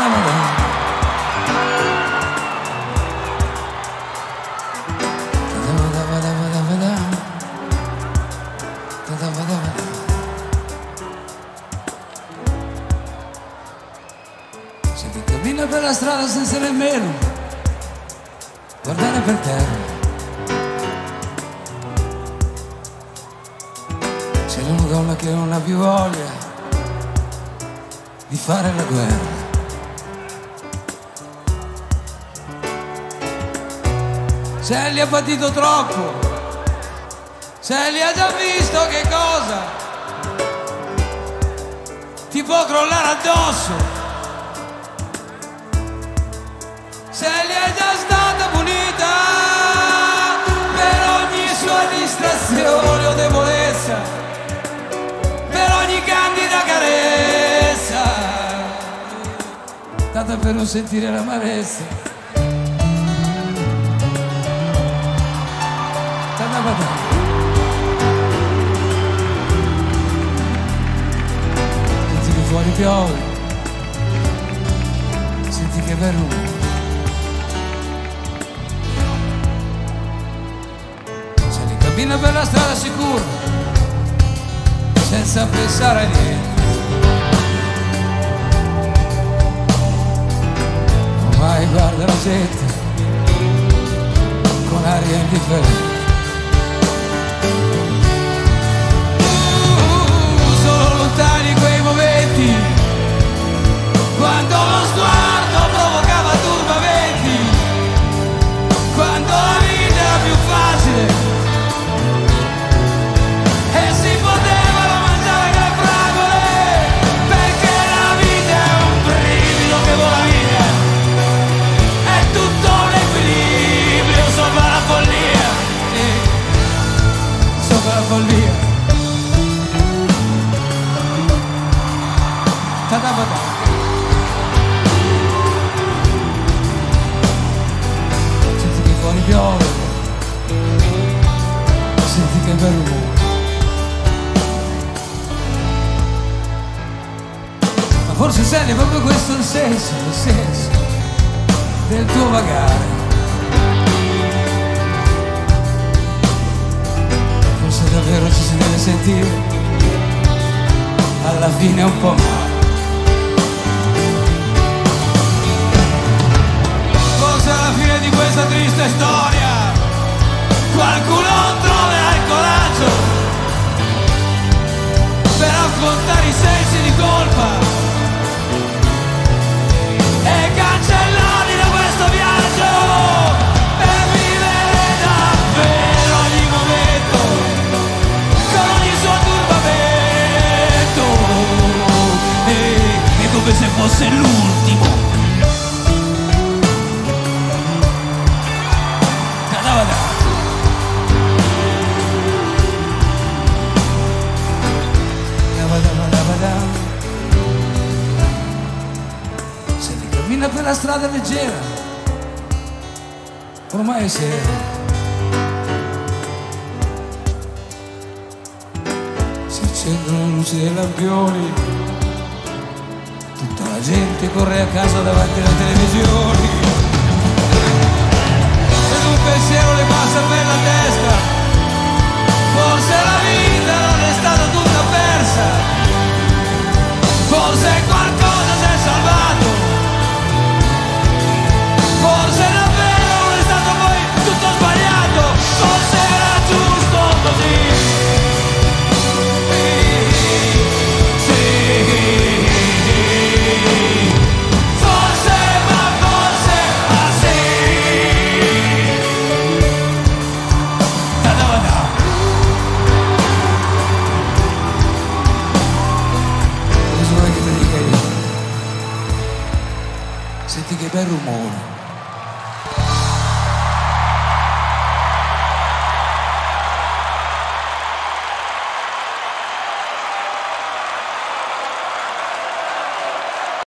Senti, cammina per la strada senza nemmeno guardare per terra. C'è una donna che non ha più voglia di fare la guerra. Se li ha patito troppo, se li ha già visto che cosa ti può crollare addosso, se li è già stata punita per ogni sua distrazione o debolezza, per ogni candida carezza, tanto per non sentire l'amarezza. Senti che fuori piove, senti che bel rumore. Se li cammina per la strada sicura, senza pensare a niente. Ormai guarda la gente con aria indifferente. Sono lontani quei momenti quando lo sguardo provocava turbamenti, quando la vita era più facile e si potevano mangiare le fragole, perché la vita è un brivido che vola via, è tutto un equilibrio sopra la follia, sopra la follia. Senti che fuori piove, senti che bel rumore. Ma forse sai, è proprio questo il senso del tuo vagare. Forse davvero ci si deve sentire alla fine un po' male. Alla fine di questa triste storia qualcuno troverà il coraggio per affrontare i sensi di colpa e cancellarli da questo viaggio, per vivere davvero ogni momento con ogni suo turbamento, e come se fosse l'ultimo. Se li cammina per la strada leggera, ormai è sera. Si accendono le luci dei lampioni, tutta la gente corre a casa davanti alle televisioni. Ed un pensiero le passa per la testa, forse la vita non è stata tutta persa, forse qualcosa si è salvato, forse davvero non è stato poi tutto sbagliato, forse era giusto così. Forse, ma forse, ma sì. Senti che bel rumore.